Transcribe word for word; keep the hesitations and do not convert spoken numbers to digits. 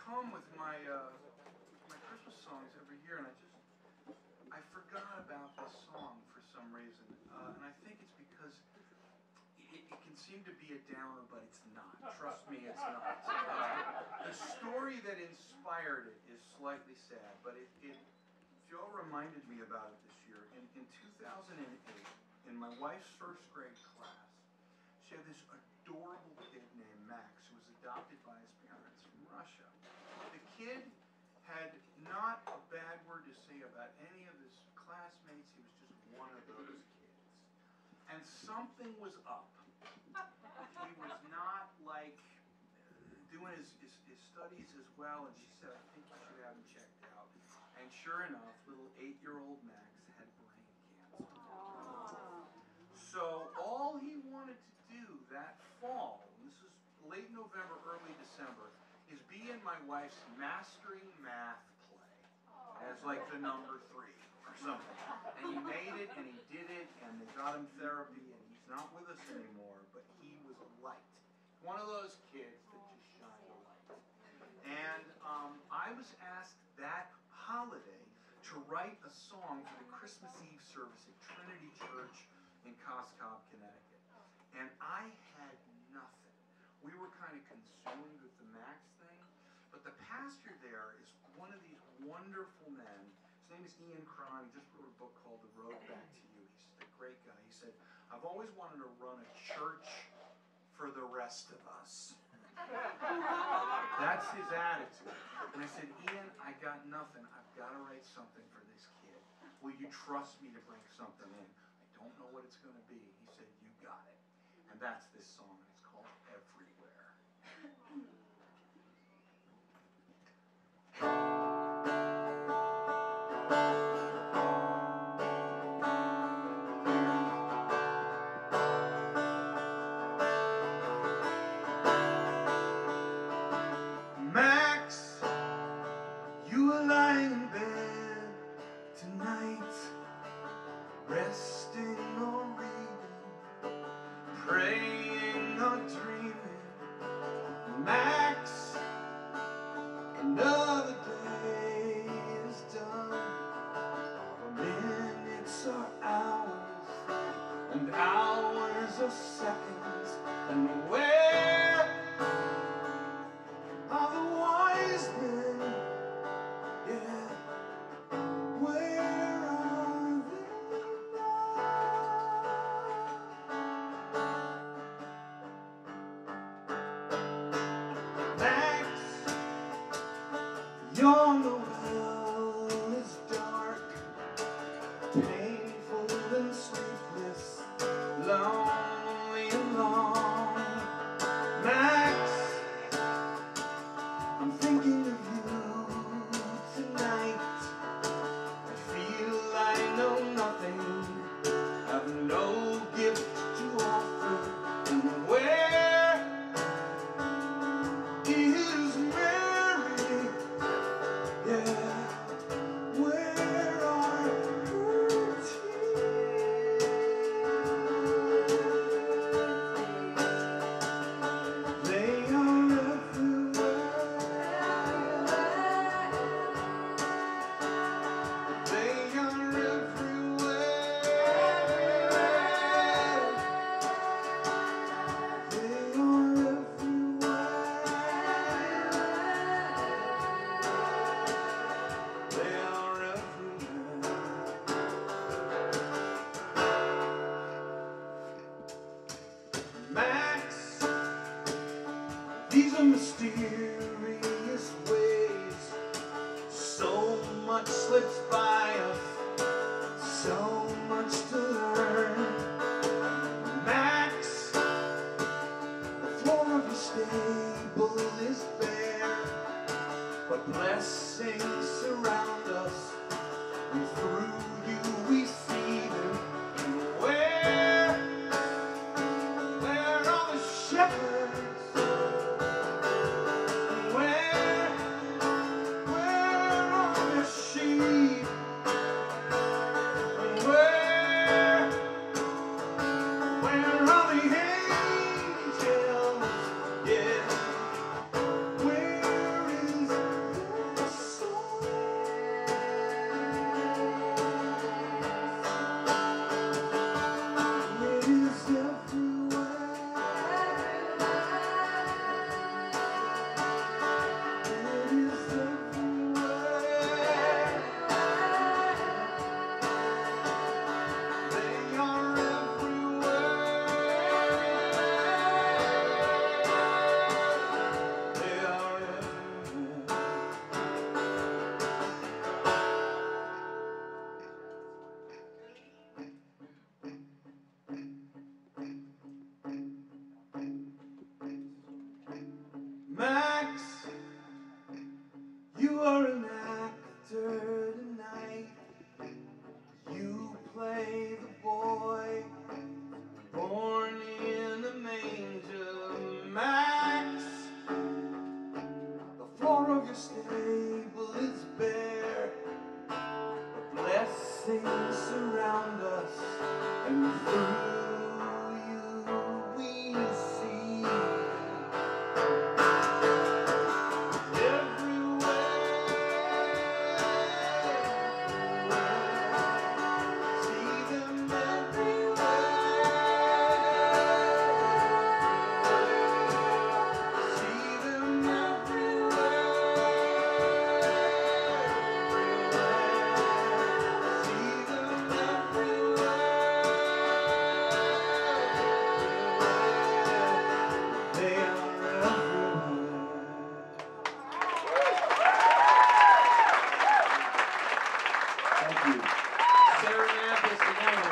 come with my uh, my Christmas songs every year, and I just I forgot about this song for some reason, uh, and I think it's because it, it can seem to be a downer, but it's not. Trust me, it's not. Uh, the story that inspired it is slightly sad, but it, it Joe reminded me about it this year. In, in two thousand eight, in my wife's first grade class, she had this adorable kid named Max who was adopted by his parents from Russia. The kid had not a bad word to say about any of his classmates. He was just one of those kids. And something was up. He was not like doing his, his, his studies as well, and she said, I think you should have him checked out. And sure enough, little eight-year-old Max had brain cancer. Aww. So all he wanted to do that fall, and this is late November, early December, is be in my wife's Mastering Math play as like the number three or something. And he made it, and he did it, and they got him therapy, and he's not with us anymore, but he was a light. One of those kids that just shine a light. And um, I was asked that holiday to write a song for the Christmas Eve service at Trinity Church in Coscob, Connecticut. And I had nothing. We were kind of consumed with the Max thing, but the pastor there is one of these wonderful men. His name is Ian Cron. He just wrote a book called The Road Back to You. He's a great guy. He said, I've always wanted to run a church for the rest of us. That's his attitude. And I said, Ian, I got nothing. I've got to write something for this kid. Will you trust me to bring something in? I don't know what it's going to be. He said, you got it. And that's this song. It's called Everywhere. Max, you are lying in bed tonight, resting or reading, praying or dreaming. Max, another day is done. Or minutes or hours, and hours or seconds, and where are the wise men? Yeah, where are they now? Max, your Noel is dark, painful and sleepless, lonely and long. Max, I'm thinking of you tonight. I feel I know nothing, have no gift to offer. And where is Mary? Yeah, where are her tears? They are everywhere. They are everywhere. They are everywhere. They are everywhere. Max, these are mysterious ways. So much slips by us, so much to learn. Max, the floor of your stable is bare, but blessings surround us, and through you we see them. And where, where are the shepherds? Where, where are the sheep? Where, where are the angels? Yeah, stable is bare, blessings surround us, and through you we see everywhere, see them everywhere, see them everywhere. Thank you. Sarah Mathis, again.